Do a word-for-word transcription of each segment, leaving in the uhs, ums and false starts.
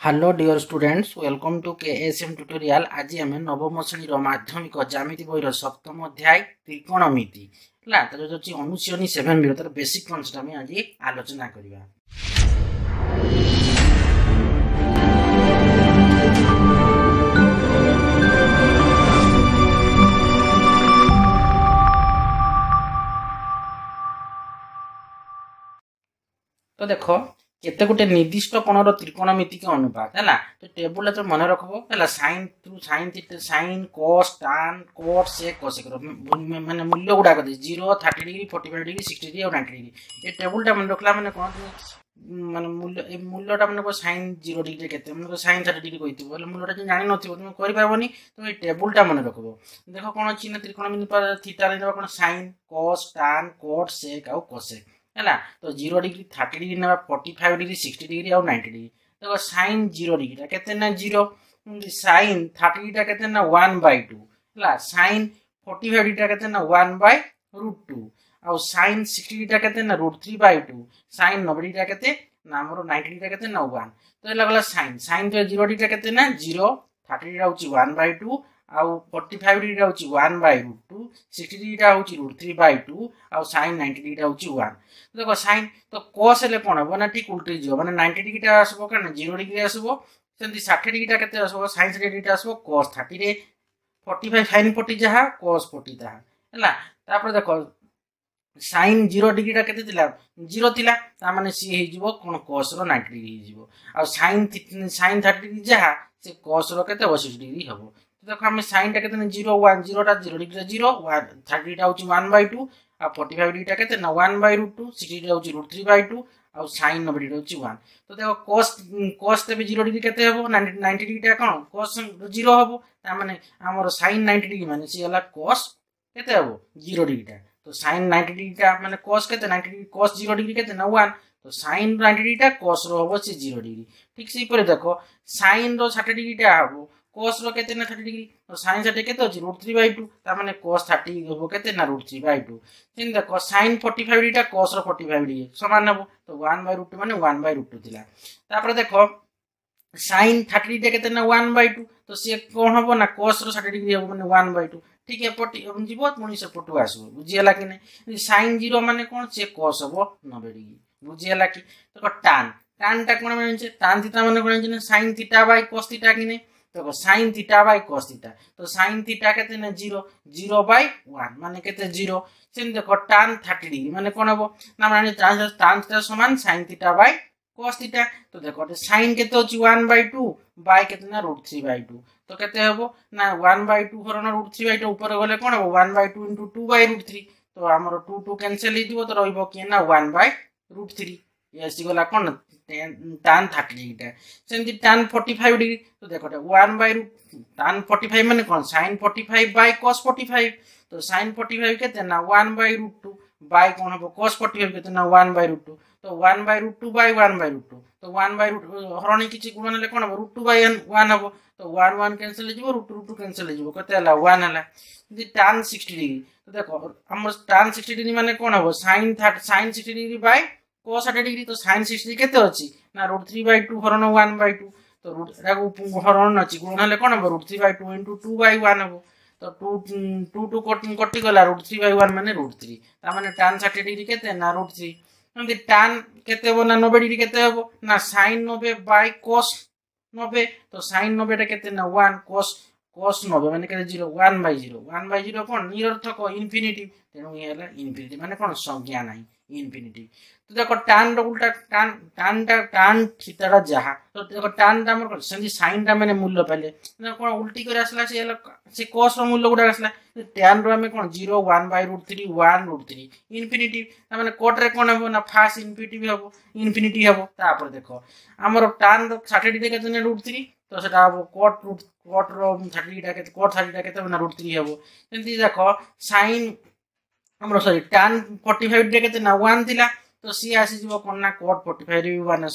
Hello dear students, welcome to K S M tutorial. आज आम नवम श्रेणी माध्यमिक ज्यामिति बही सप्तम अध्याय त्रिकोणमिति जो अनुशीलनी सेवेन बी तार बेसिक कन्सेप्ट आम आज आलोचना करवा। तो देखो केते गोटे निर्दिष्ट कोणर त्रिकोणमितिक अनुपात है तो टेबुल तो मन रखबो है sine through sine theta sine cos tan cot sec cosec माने मूल्य गुडा कर zero thirty degree forty five degree sixty degree और नाइंटी डिग्री ये टेबुल मन रखला माने कोन माने मूल्य ए मूल्यटा माने साइन जीरो डिग्री केते माने साइन थर्टी डिग्री कहितबो बोले मूल्यटा जे जानि नथिबो तुम करि पाबोनी तो ए टेबुलटा मन रखबो। देखो कोन अछि ना त्रिकोणमिति पर थीटा रे कोन sine cos tan cot sec और cosec है तो जीरो डिग्री थर्टी डिग्री ना forty five degree sixty degree और नाइंटी डिग्री। देखो साइन जीरो डिग्री केते ना जीरो साइन थर्टी डिग्री केते ना वन बाय टू है साइन फोर्टी फाइव डिग्री केते ना वन बाय रूट टू और साइन सिक्सटी डिग्री केते ना root three by two sine नब्बे डिग्री केते ना हमरो नाइंटी डिग्री केते ना वन। तो लगला साइन साइन तो जीरो डिग्री केते ना जीरो थर्टी डिग्री होची वन बाय टू आउ फोर्टी फाइव डिग्री होची one by root two sixty degree होची रूट थ्री बाय टू आउ साइन नाइंटी डिग्री होची वन। देखो साइन तो cos हेले कोन हो ना ठीक उल्टी जो माने नाइंटी डिग्री टा आसबो कारण जीरो डिग्री आसबो सेंती सिक्सटी डिग्री टा केते आसबो sin सिक्सटी डिग्री टा आसबो cos थर्टी रे फोर्टी फाइव sin फोर्टी जहा cos फोर्टी ता हैला। तापर देखो sin जीरो डिग्री टा केते थिला जीरो थिला ता माने सी हे जिवो कोन cos रो नाइंटी डिग्री हे जिवो आ sin sin थर्टी डिग्री जहा से cos रो केते सिक्सटी डिग्री हबो। तो देखो हम sin टा केते जीरो वन जीरो टा जीरो डिग्री जीरो थर्टी टा होची वन बाय टू आ फोर्टी फाइव डिग्री टा केते ना one by root two sixty degree होची रूट थ्री बाय टू आ sin नब्बे डिग्री होची वन। तो देखो cos cos ते भी जीरो डिग्री केते हबो नाइंटी डिग्री टा कोन cos जीरो हबो ता माने हमर sin नाइंटी डिग्री माने सी हला cos केते हबो जीरो डिग्री टा। तो sin नाइंटी डिग्री टा माने cos केते ninety degree cos zero degree केते ना वन तो sin नाइंटी डिग्री टा cos रो हबो सी जीरो डिग्री। ठीक से परे देखो sin रो सिक्सटी डिग्री टा हबो cos रो केते ना थर्टी डिग्री तो sin थर्टी केते होची रूट थ्री बाय टू ता माने cos थर्टी हबो केते ना रूट थ्री बाय टू। सेन देखो sin फोर्टी फाइव डिग्री टा cos रो फोर्टी फाइव डिग्री समान हबो तो वन बाय रूट टू माने वन बाय रूट टू थिला। तापर देखो sin थर्टी डिग्री केते ना वन बाय टू तो से कोन हबो ना cos रो सिक्सटी डिग्री हबो माने वन बाय टू। ठीक है पटी जीवो पुनी से पटु आसबो बुझियला कि नै sin जीरो माने कोन से cos हबो नब्बे डिग्री बुझियला कि। तो tan tan टा कोन माने tan थीटा माने कोन जे sin theta by cos theta कि नै तो sin theta by cos theta तो sin थीटा केते ना जीरो जीरो बाय वन माने केते जीरो सेम देखो tan थर्टी डिग्री माने कोन हबो ना माने tan थीटा समान sin theta by cos theta. तो देखो sin केते होची वन बाय टू बाय केते ना रूट थ्री बाय टू तो केते हबो ना वन बाय टू हरण रूट थ्री बाय टू ऊपर गले कोन हबो one by two into two by root three तो हमरो टू टू कैंसिल हिदिबो तो रहइबो कि ना वन बाय रूट थ्री ये आसी गला कोन tan थर्टी डिग्री टा सेंती tan फोर्टी फाइव डिग्री। तो देखो one by root tan forty five माने कोन sin forty five by cos forty five तो sin फोर्टी फाइव केते ना one by root two by कोन हबो cos फोर्टी फाइव केते ना वन बाय रूट टू तो one by root two by one by root two तो one by root हरणी किछि गुणन ले कोन हबो रूट टू बाय वन हबो तो वन वन कैंसिल हिजिबो रूट रूट टू कैंसिल हिजिबो केते हला वन हला। जि tan सिक्सटी डिग्री तो देखो हमर tan सिक्सटी डिग्री माने कोन हबो sin thirty sin sixty degree by cos thirty degree तो sin सिक्सटी केते अछि ना रूट थ्री बाय टू हरण वन बाय टू तो रूट रागु हरण अछि गुण हले कोन हबो root three by two into two by one हबो तो टू टू टू कटि गला रूट थ्री बाय वन माने रूट थ्री ता माने tan थर्टी डिग्री केते ना रूट थ्री नंदी tan केते हो ना नब्बे डिग्री केते हबो ना sin नब्बे बाय cos नब्बे तो sin नब्बे टा केते ना वन cos cos नब्बे माने केते zero one by zero one by zero कोन निरर्थक इन्फिनिटी तेनु ये हला इन्फिनिटी माने कोन संज्ञा नाही इन्फिनिटी। तो देखो tan रो उल्टा tan tan टा tan थीटा रा जहा तो देखो tan टा हमर संजी sin टा माने मूल्य पहले ना कोन उल्टी करे आसला से से cos रो मूल्य गुडा आसला tan रो हमें कोन zero one by root three one root three infinity ता माने cot रे कोन हबो ना फास्ट इन्फिनिटी भी हबो इन्फिनिटी हबो। तापर देखो हमर tan रो सिक्सटी डिग्री केते ना रूट थ्री तो सेटा हबो cot रूट cot रो थर्टी डिग्री केते cot थर्टी डिग्री केते ना रूट थ्री हबो। एंती देखो sin हमरो sorry tan forty five degree केते ना वन थिला तो सी आसी जीवो कोन ना cot फोर्टी फाइव भी वन आसबो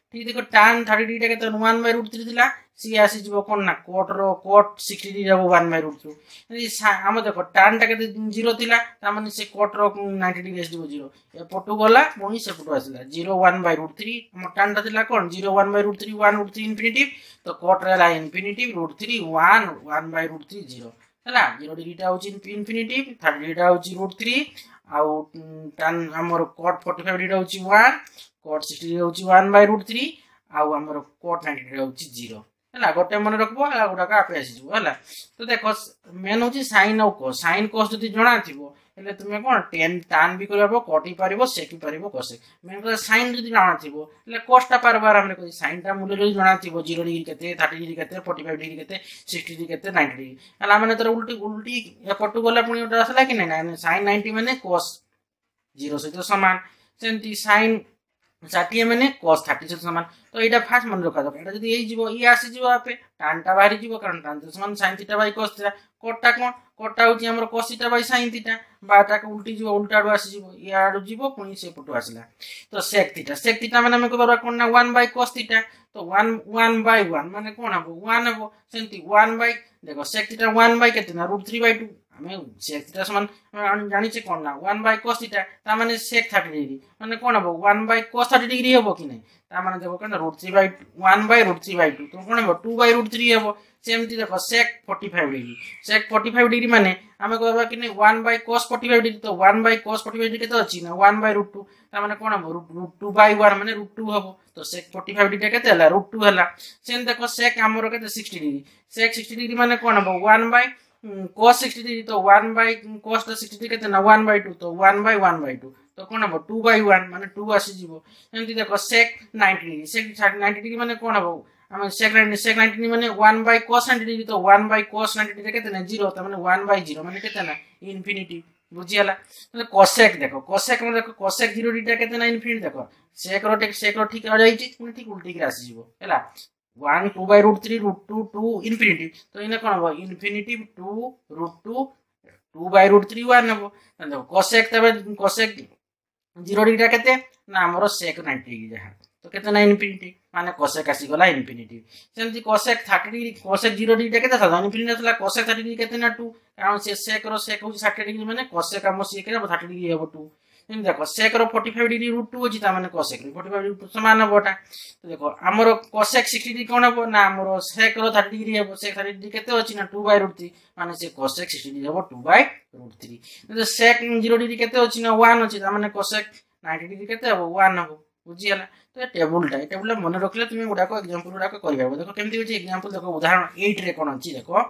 ठीक देखो tan थर्टी डिग्री टा केते वन बाय रूट थ्री थिला सी आसी जीवो कोन ना कोट रो कोट सिक्सटी डिग्री रहबो वन बाय रूट थ्री यदि हम देखो tan टा केते जीरो थिला ता माने से कोट रो नाइंटी डिग्री आसी जीवो जीरो ए पटु गला पुनी से पटु आसिला zero one by root three हम tan टा थिला कोन zero one by root three one root three infinity तो कोट रहला infinity root three one one by root three zero हला जीरो डिग्री टा होची इन्फिनिटी थर्टी डिग्री टा होची रूट थ्री आउ tan हमर कोट फोर्टी फाइव डिग्री होची वन कोट सिक्सटी डिग्री होची वन बाय रूट थ्री आउ हमर कोट नाइंटी डिग्री होची जीरो हला गोटे मन रखबो हला गुडाका आपे आसी जबो हला तो देखो मेन होची sin और cos sin cos जति जणा थिबो हेले तुमे कोन tan tan भी करबो cot ही पारिबो sec ही पारिबो cos मेन को sin जति जणा थिबो हेले cos टा पारबार हमरे कोइ sin टा मूल्य जति जणा थिबो जीरो डिग्री केते थर्टी डिग्री केते फोर्टी फाइव डिग्री केते सिक्सटी डिग्री केते नाइंटी डिग्री हला माने तर उल्टी उल्टी या पटु गला पुनी ओटा आसला कि नै sin नाइंटी माने cos जीरो सहित समान सेंती sin षाठी माने cos थर्टी से समान तो एटा फास्ट मन रखा दो एटा जदी एई जीवो ई आसी जीवो आपे tan टा बाहरी जीवो कारण tan तो समान sin theta by cos theta cot टा कोन cot टा होची हमर cos theta by sin theta बाटा को उल्टी जीवो उल्टा आडू आसी जीवो ई आडू जीवो पुनी से पटु आसला तो sec थीटा sec थीटा माने हम कहबा कोन ना वन बाय cos थीटा तो वन वन बाय वन माने कोन हबो वन हबो सेंती वन बाय देखो sec थीटा वन बाय केते ना रूट थ्री बाय टू हमें sec थीटा समान जानि छे कोन ना वन बाय cos थीटा ता माने sec थर्टी डिग्री माने कोन हबो one by cos thirty degree हबो कि नै ता माने देखो कोन root three by one by root three by two तो कोन हबो टू बाय रूट थ्री हबो सेमती देखो sec forty five degree sec forty five degree माने हमें कहबा कि नै one by cos forty five degree तो one by cos forty five degree केते अछि ना वन बाय रूट टू ता माने कोन हबो रूट टू बाय वन माने रूट टू हबो तो sec फोर्टी फाइव डिग्री केते हला रूट टू हला सेम देखो sec हमरो केते sixty degree sec sixty degree माने कोन हबो one by cos sixty degree तो वन बाय cos तो सिक्सटी डिग्री केते ना वन बाय टू तो one by one by two तो कोन हबो टू बाय वन माने टू आसी जीवो एमती देखो sec ninety degree sec ninety degree माने कोन हबो हम sec ninety sec ninety degree माने one by cos ninety degree तो one by cos ninety degree केते ना जीरो तो माने वन बाय जीरो माने केते ना इन्फिनिटी बुझियाला तो cosec देखो cosec में देखो cosec जीरो डिग्री केते ना इन्फिनिटी देखो sec रो टेक sec रो ठीक आ जाई छी पुनी ठीक उल्टी के आसी जीवो हैला one two by root three root two two infinity तो इने कोन हबो infinity two root two two by root three one हबो देखो cosec तबे cosec जीरो डिग्री केते ना हमरो sec नाइंटी डिग्री जहा तो केते ना इन्फिनिटी माने cosec आसी गला इन्फिनिटी सेमती cosec thirty degree cosec zero degree केते था इन्फिनिटी असला cosec थर्टी डिग्री केते ना टू कारण से sec रो sec हो थर्टी डिग्री माने cosec हम से के थर्टी डिग्री हबो टू इन देखो sec रो forty five degree root two होची ता माने cosec फोर्टी फाइव डिग्री समान हबोटा तो देखो हमरो cosec सिक्सटी डिग्री कोन हबो ना हमरो sec रो थर्टी डिग्री हबो sec थर्टी डिग्री केते होची ना टू बाय रूट थ्री माने से cosec सिक्सटी डिग्री हबो टू बाय रूट थ्री तो sec जीरो डिग्री केते होची ना वन होची ता माने cosec नाइंटी डिग्री केते हबो वन हबो बुझियाला तो टेबल टा टेबल मन रखले तुमे गुडा को एग्जांपल गुडा को करबा देखो केमती होची एग्जांपल देखो उदाहरण एट रे कोन अछि देखो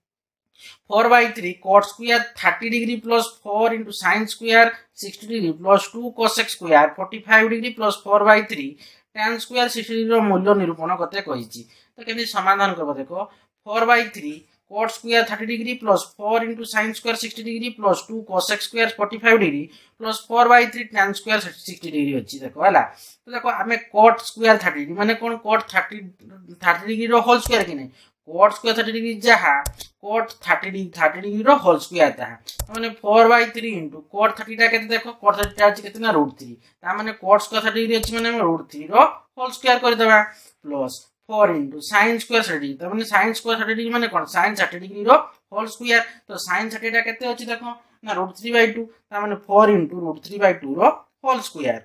four by three cot square thirty degree plus four into sin square sixty degree plus two cosec square forty five degree plus four by three tan square sixty degree रो मूल्य निरूपण करते कहिछि तो केमती समाधान करबो देखो four by three cot square thirty degree plus four into sin square sixty degree plus two cosec square forty five degree plus four by three tan square sixty degree अछि देखो हला तो देखो हमें cot square थर्टी डिग्री माने कोन cot thirty thirty degree रो whole square कि नै cot square थर्टी डिग्री जहा cot thirty degree thirty degree रो होल स्क्वायर ता माने four by three into cot thirty ता केते देखो cot थर्टी ता अछि केते ना रूट थ्री ता माने cot square थर्टी डिग्री अछि माने हम रूट थ्री रो होल स्क्वायर कर देबा plus four into sin square thirty degree ता माने sin square थर्टी डिग्री माने कोन sin थर्टी डिग्री रो होल स्क्वायर तो sin थर्टी ता केते अछि देखो ना रूट थ्री बाय टू ता माने four into root three by two रो होल स्क्वायर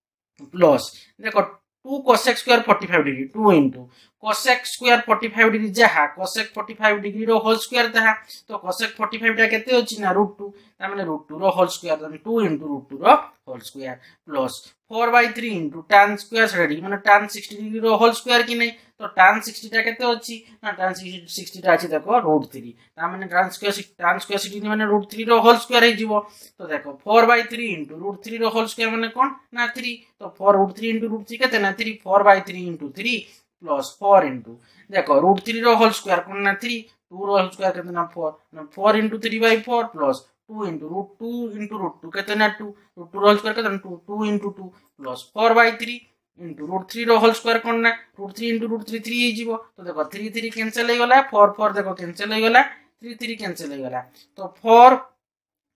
प्लस देखो two cosec square forty five degree two into cosec square forty five degree जहा cosec फोर्टी फाइव डिग्री रो होल स्क्वायर ता तो cosec forty five ता केते होची ना रूट टू ता माने रूट टू रो होल स्क्वायर ता टू into रूट टू रो whole square plus four by three into tan square thirty माने tan सिक्सटी डिग्री रो होल स्क्वायर कि नै तो tan सिक्सटी ता केते होची ना tan सिक्सटी ता अछि देखो रूट थ्री ता माने tan square tan square sixty माने रूट थ्री रो होल स्क्वायर हे जीवो तो देखो four by three into root three रो होल स्क्वायर माने कोन ना थ्री तो four root three into root three केते ना three four by three into three plus four into देखो रूट थ्री रो होल स्क्वायर कोन ना थ्री टू रो होल स्क्वायर केते ना फोर ना four into three by four plus to into root two into root two केते ना टू रूट टू रो होल स्क्वायर केते ना two two into two plus four by three into root three रो whole square कोन ना root three into root three three हे जीवो तो देखो थ्री थ्री कैंसिल हे गला फोर फोर देखो कैंसिल हे गला थ्री थ्री कैंसिल हे गला तो फोर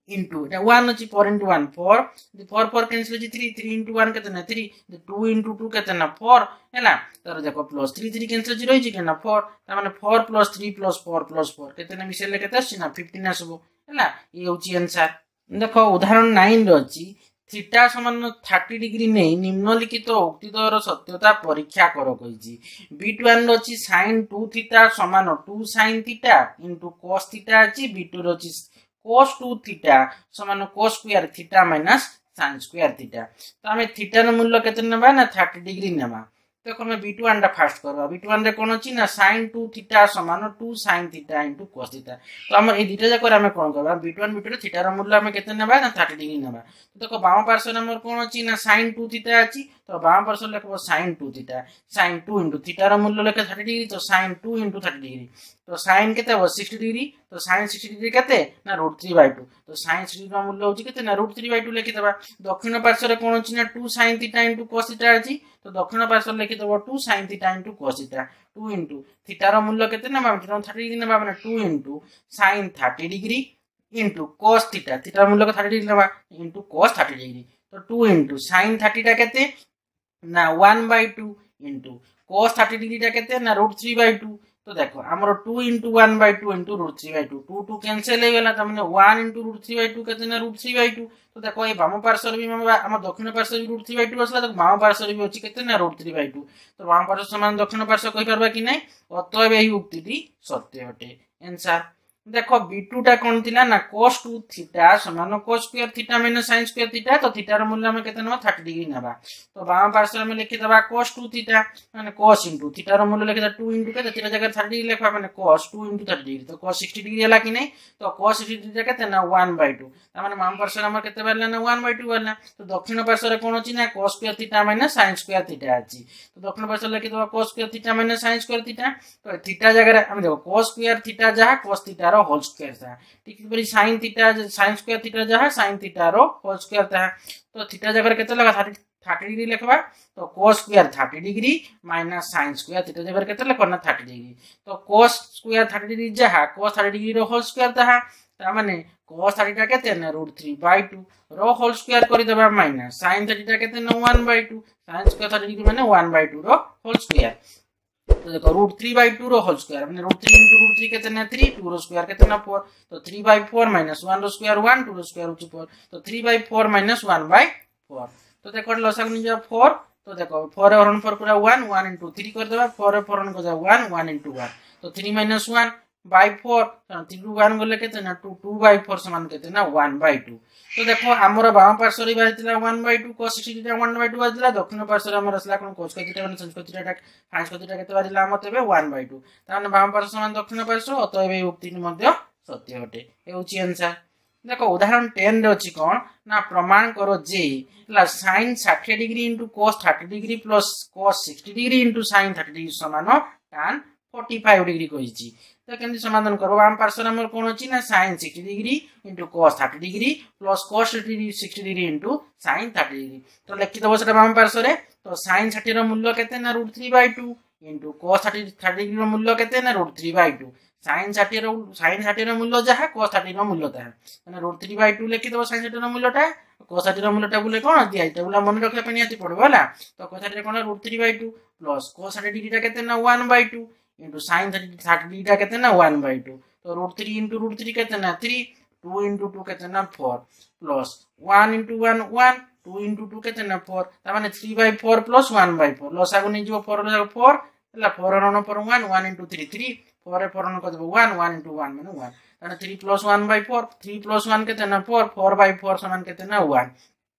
into এটা one ଅଛି four into one four four four cancel ଅଛି three three into one কেତେ ନା three two into two କେତେ ନା four ହେଲା ତାର ଦେଖ plus three three cancel ଅଛି ରହିଛି કે ନା four ତା ମାନେ four plus three plus four plus four କେତେ ନା ମିଶେଇଲେ କେତେ ଆସିଛି ନା fifteen ଆସିବ ହେଲା ଏ ହେଉଛି आंसर ଦେଖ ଉଦାହରଣ nine ରେ ଅଛି थीटा समान thirty डिग्री नहीं निम्नलिखित उक्तिद्वयर सत्यता परीक्षा कर कहिछि b one रो अछि sin two थीटा समान two sin theta into cos theta अछि b two रो अछि cos two थीटा समान cos square theta minus sin square theta तो हमें थीटा रो मूल्य केते नेबा ना thirty डिग्री नेबा तो हमें b one टा फास्ट करबा b one रे कोन अछि ना sin two थीटा समान two sin theta into cos theta तो हम ए दुटा जाकर हमें कोन करबा b one b two theta रो मूल्य हमें केते नेबा ना thirty डिग्री नेबा तो देखो बाम पार्श्व रे हमर कोन अछि ना sin two थीटा अछि तो बाम पार्श्व लेखबो sin two theta sin two into theta रो मूल्य लेखे thirty डिग्री तो sin two into thirty degree तो sin केते हो sixty डिग्री तो sin sixty डिग्री केते ना root three by two तो sin sixty रो मूल्य होछि केते ना root three by two लेखि देबा दक्षिण पार्श्व रे कोन अछि ना two sin theta into cos theta अछि तो दक्षिण पार्श्व लेखि देबो two sin theta into cos theta two into theta रो मूल्य केते ना thirty डिग्री नेबा माने two into sin thirty degree into cos theta theta मूल्य को thirty डिग्री नेबा into cos thirty डिग्री तो two into sin thirty टा केते ना one by two into cos thirty degree टा केते ना root three by two तो देखो हमरो two into one by two into root three by two two two cancel हो गेला त माने one into root three by two केते ना root three by two तो देखो ए बाम पार्श्व रे भी हम दक्षिण पार्श्व रे root three by two असला तो बाम पार्श्व रे भी अछि केते ना root three by two तो बाम पार्श्व समान दक्षिण पार्श्व कहि परबा कि नै अतएव एही उक्तिटी सत्य अटे आंसर देखो b two टा कोन थिला ना cos two थीटा समान cos square theta minus sin square theta तो थीटा रो मूल्य हम केते नेबा thirty डिग्री नेबा तो बाम पार्श्व में लिखि देबा cos two थीटा माने cos into थीटा रो मूल्य लिखि दा two into केते थीटा जगह thirty डिग्री लिखबा माने cos two into thirty degree तो cos sixty डिग्री हला कि नै तो cos sixty डिग्री केते ना one by two त माने बाम पार्श्व हमर केते बारला ना one by two बारला तो दक्षिण पार्श्व रे कोन अछि ना cos square theta minus sin square theta अछि तो दक्षिण पार्श्व लिखि देबा cos square theta minus sin square theta तो थीटा जगह हम देखो cos स्क्वायर थीटा जहा cos थीटा रो होल स्क्वायर था ठीक परी sin theta sin square theta जहा sin थीटा रो होल स्क्वायर था तो थीटा जगह केते लगा thirty डिग्री लिखबा तो cos square thirty degree minus sin square theta जगह केते लिखना thirty डिग्री तो cos स्क्वायर thirty डिग्री जहा cos thirty डिग्री रो होल स्क्वायर था ता माने cos thirty टा केते ना root three by two रो होल स्क्वायर करि देबा माइनस sin thirty टा केते ना one by two sin square thirty degree माने one by two रो होल स्क्वायर तो देखो root three by two रो होल स्क्वायर माने root three into root three केते ना three two रो स्क्वायर केते ना four तो three by four minus one रो स्क्वायर one two रो स्क्वायर होची four तो three by four minus one by four तो देखो लसागु नि जा four तो देखो four रे हरण four पूरा one one into three कर देबा four रे four हरण को जा one one into one तो three minus one by four three to one गले केते ना two two by four समान केते ना one by two तो देखो हमर बाम पार्श्व रे बाजितला one by two cos sixty टा one by two बाजितला दक्षिण पार्श्व रे हमर असला कोन cos थीटा माने sin थीटा टा sin थीटा केते बाजितला हम तबे one by two ताने बाम पार्श्व समान दक्षिण पार्श्व अतएव उक्ति मध्ये सत्य अटे ए होची आंसर देखो उदाहरण ten रे अछि कोन ना प्रमाण करो जे ला sin sixty degree into cos thirty degree plus cos sixty degree into sin thirty degree समान tan forty-five डिग्री कहिछि तो केमि समाधान करबो बाम पार्श्व रे हमर कोन अछि ना sin sixty degree into cos thirty degree plus cos sixty degree into sin thirty degree तो लिखि दबो सेटा बाम पार्श्व रे तो sin sixty रो मूल्य केते ना root three by two into cos thirty degree रो मूल्य केते ना root three by two sin sixty row sin sixty रो मूल्य जहा cos thirty रो मूल्य ता माने root three by two लिखि दबो sin sixty रो मूल्य टा cos thirty रो मूल्य टा बोले कोन दिया टेबुल मन रखले पनी आती पड़बो हला तो cos thirty रे कोन root three by two plus cos thirty degree टा केते ना one by two into sin thirty degree टा केते ना one by two तो root three into root three केते ना three two into two केते ना four plus one into one one two into two केते ना four ता माने three by four plus one by four लसागु नै जो four लसागु four हला four रण पर one one into three three four रे four रण को देबो one one into one माने one ताने three plus one by four three plus one केते ना four four by four समान केते ना one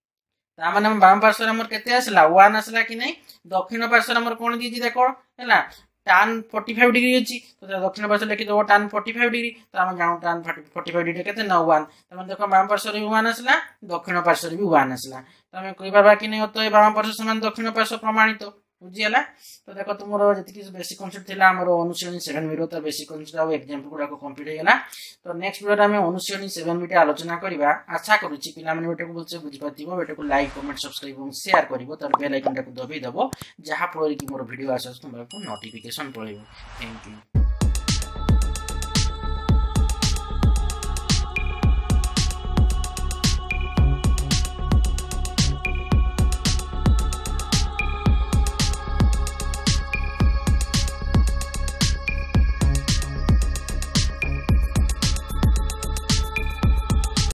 ता माने हम बाम पार्श्व हमर केते आसला one आसला कि नै दक्षिण पार्श्व हमर कोन दीजी देखो हला tan forty-five डिग्री अछि तो दक्षिण पार्श्व लिखि दो tan forty-five डिग्री तो हम जानो tan forty-five डिग्री केते ना one त हम देखो बाम पार्श्व रे one आसला दक्षिण पार्श्व रे भी one आसला त हम कहि बाबा कि नै तो बाम पार्श्व समान दक्षिण पार्श्व प्रमाणित बुझियला तो देखो तुमरो जति बेसिक कांसेप्ट थिला हमरो अनुशीलनी seven b रो त बेसिक कांसेप्ट आ एग्जांपल गुडा को कंप्लीट हेला तो नेक्स्ट वीडियो रे हम अनुशीलनी seven b टे आलोचना करबा आशा करूची पिला माने बेटे को बोलसे बुझि पातिबो बेटे को लाइक कमेंट सब्सक्राइब और शेयर करिवो त बेल आइकन टा को दबे दबो जहा पर कि मोर वीडियो आसस तुमको नोटिफिकेशन पळेबो थैंक यू।